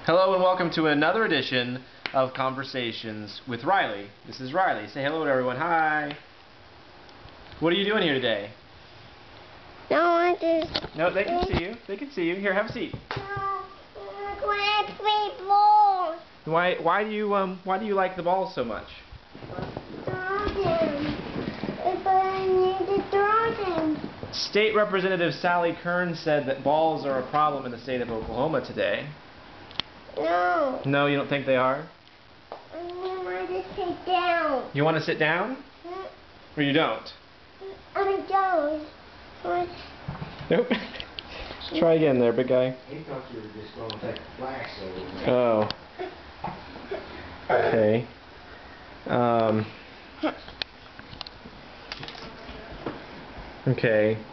Hello and welcome to another edition of Conversations with Riley. This is Riley. Say hello to everyone. Hi. What are you doing here today? No, No, they can see you. They can see you. Here, have a seat. No, I play ball. Why do you like the balls so much? Draw them. If I need to draw them. State Representative Sally Kern said that balls are a problem in the state of Oklahoma today. No. No, you don't think they are? I want to sit down. You want to sit down? Or you don't? I don't. Nope. Try again there, big guy. He thought you were just going to take a flash over. Oh. Okay. Okay.